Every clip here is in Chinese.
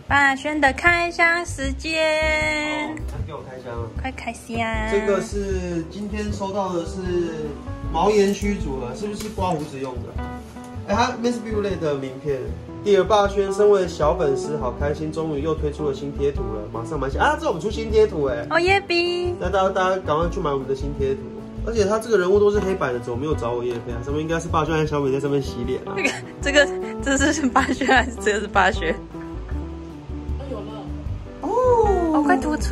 霸轩的开箱时间， 给我开箱了， 快开箱！ 这个是今天收到的是毛延虚组了，是不是刮胡子用的？它 Miss Beauty 的名片。第二，霸轩身为小粉丝，好开心，终于又推出了新贴图了，马上买起来啊！这我们出新贴图哎！ 哦耶比！ 那大家赶快去买我们的新贴图。而且他这个人物都是黑白的，怎么没有找我业配啊？上面应该是霸轩和小美在上面洗脸啊。 这是霸轩还是这个是霸轩？ 有了哦，快涂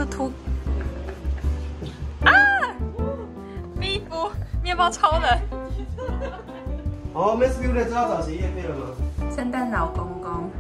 啊！衣服面包超人。 哦 ，Miss Beauty 知道找谁业配了吗？ 圣诞老公公。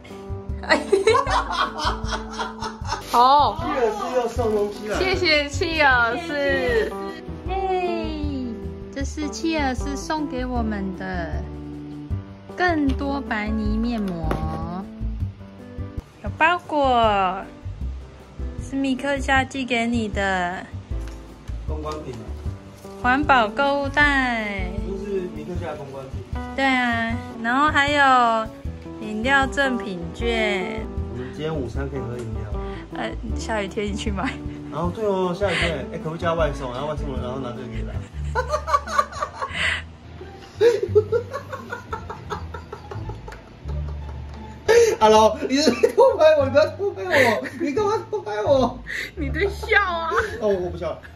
好， 契尔斯又送东西了， 谢谢契尔斯。 嘿，这是契尔斯送给我们的更多白泥面膜，有包裹，是米克夏寄给你的公关品， 环保购物袋。 都是米克夏的公关品。 对啊，然后还有饮料赠品券。 我们今天午餐可以喝饮料。 下雨天你去买。 然后对哦，下雨天，可不可以加外送？然后外送了，然后拿这个给他。Hello， 你是偷拍我，你不要偷拍我，你干嘛偷拍我？ 你在笑啊？ 哦，我不笑了。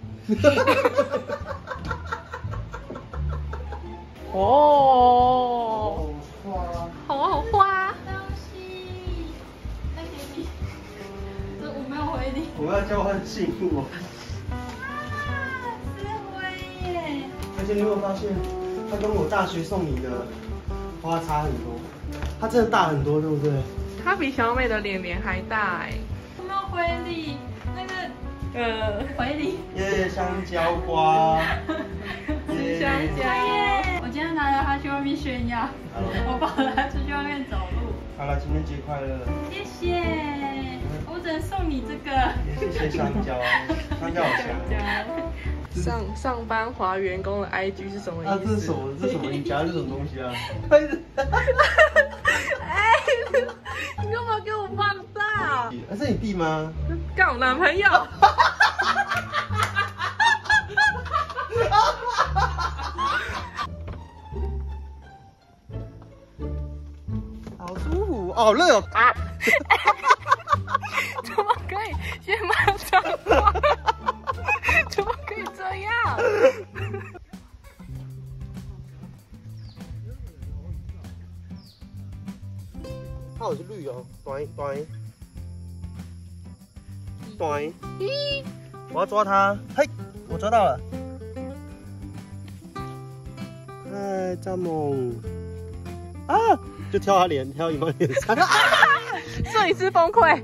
哦， 哇， 好花。 东西，再给你。这我没有回你。 我们要交换信物哦。 是灰耶。 而且你有没有发现，它跟我大学送你的花差很多，它真的大很多，对不对？ 它比小美的脸还大哎。 有没有回礼？那个回礼。 耶，香蕉瓜。 香蕉。 我今天拿着它去外面炫耀，我抱着它出去外面走路。 好了，情人节快乐！ 谢谢，我只能送你这个。 也谢谢香蕉，香蕉好香。 上班滑员工的 IG 是什么意思？ 啊，这是什么？这是什么？你夹这种东西啊？ 哎，你干嘛给我放大？ 那是你弟吗？ 干我男朋友。 好舒服，好热哦！啊！ 怎么可以先骂脏话？怎么可以这样？ 它好像绿哦，短短短。咦！我要抓它，嘿，我抓到了。嗨，蚱蜢。啊！就挑他脸，挑羽毛脸上。 摄影师崩溃。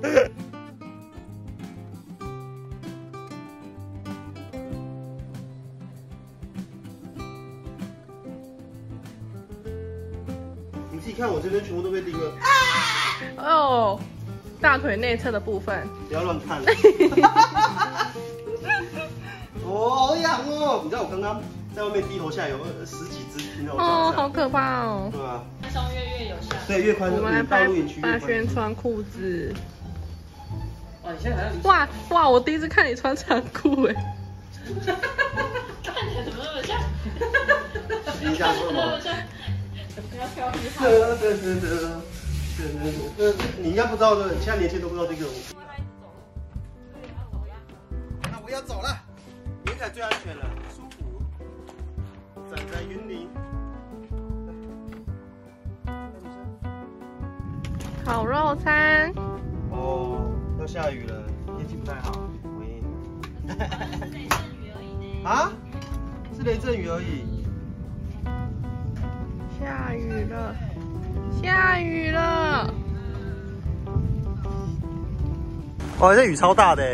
你自己看，我这边全部都被叮了。 哦，大腿内侧的部分。 不要乱看。哦，好痒哦！你知道我刚刚在外面低头下有10几只停在我脚上。 哦，好可怕哦。 对啊。 上越有效。 对，越宽。 我们来拍露营区霸轩穿裤子。 哇，你现在好像哇，我第一次看你穿长裤哎。 看起来怎么那么像？ 你想说什么？ 不要挑皮号。 你应该不知道的，现在年轻人都不知道这个舞。那我要走了，云彩最安全了，舒服，站在云里。 烤肉餐。 哦，要下雨了，天气不太好。喂。啊？是雷阵雨而已。 下雨了，下雨了。 哇，这雨超大的。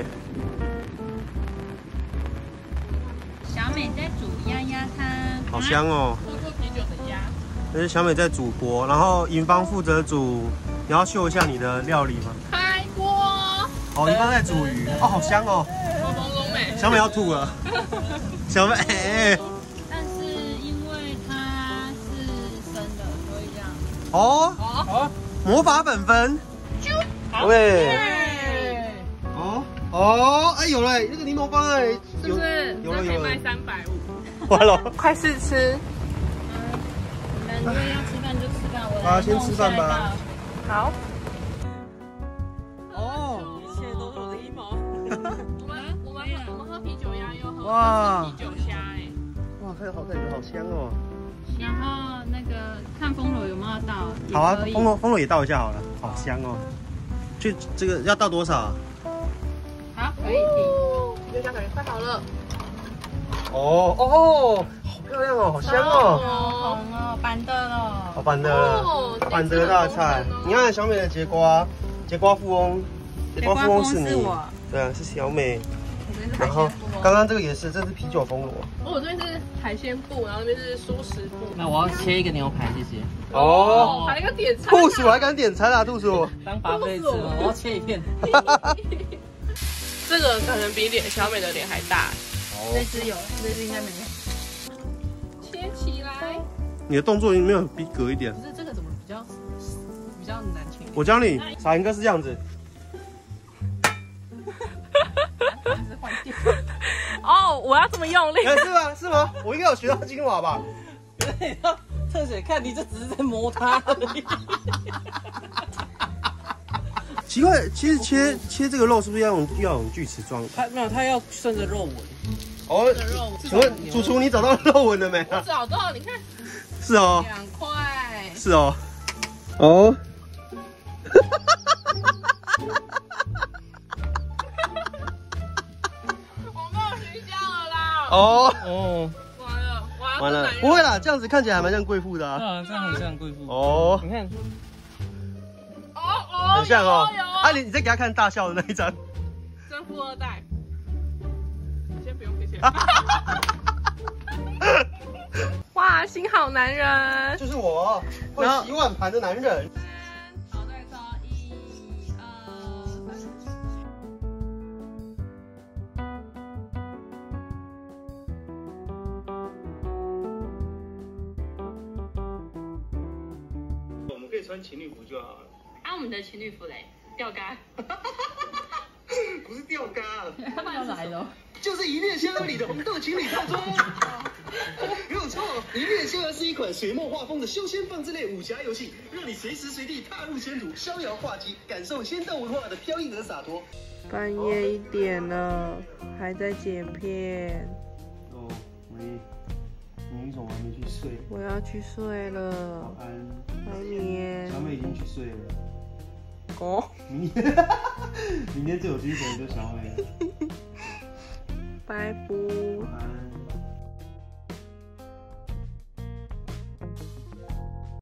小美在煮鸭鸭汤， 好香哦。 喝过啤酒的鸭。 这是小美在煮锅，然后银芳负责煮。你要秀一下你的料理吗？ 开锅。 哦，银芳在煮鱼。哦，好香哦。小美要吐了。小美。 但是因为它是生的，所以这样。 哦，魔法粉粉。 喂，哦，哎有了，那个柠檬棒哎， 是不是？ 有了可以卖350。 完了， 快试吃。 你们如果要吃饭就吃饭，我啊，先吃饭吧。 好。 哦， 一切都是我的阴谋。我们喝啤酒鸭又喝哇啤酒虾哎。 哇，感觉好香哦。 然后那个看风螺有没有到？ 好啊，风螺也倒一下好了，好香哦。就这个要倒多少？ 好，可以停。 啤酒虾感觉快好了。 哦，好漂亮哦，好香哦。 好红哦，板的了。 好板的，板的大菜。你看小美的节瓜富翁，节瓜富翁是你，对啊，是小美。然后刚刚这个也是，这是啤酒风螺。 我这边是海鲜部，然后那边是蔬食部。 那我要切一个牛排，谢谢。 哦， 还要点餐。 兔鼠还敢点餐啊，兔鼠。 当巴菲吃了，我要切一片。 这个可能比小美的脸还大。 这只有，这只应该没有。 切起来。 你的动作有没有逼格一点？ 可是这个怎么比较难切？ 我教你，傻应该是这样子。 哦，我要这么用力？ 是吗？是吗？我应该有学到精华吧？ 你要特写看，你就只是在摸它而已。 奇怪，其实切这个肉是不是要用锯齿状？ 它没有，它要顺着肉纹。 哦，请问主厨你找到肉纹了没啊？ 找到，你看。 是哦。 2块。 是哦。哦。 我没有鱼胶了啦。 哦。 完了， 不会啦，这样子看起来还蛮像贵妇的啊。 啊，这样很像贵妇。 哦。 你看。 很像哦。啊，你再给他看大笑的那一张。 真富二代。先不用，谢谢。哇，新好男人。 就是我，会洗碗盘的男人。 好，再说1、2、3。 我们可以穿情侣服就好了。 我们的情侣服嘞，钓竿。 不是钓竿， 他们要来了。 就是一念仙儿里的红豆情侣套装。没有错，一念仙儿是一款水墨画风的修仙放置类武侠游戏，让你随时随地踏入仙途，逍遥画技，感受仙道文化的飘逸和洒脱。 半夜1点了，还在剪片。 哦，你怎么还没去睡？ 我要去睡了。 晚安。 拜眠。 小美已经去睡了。 哦。 明天最有精神就小美了。 拜拜。 晚安。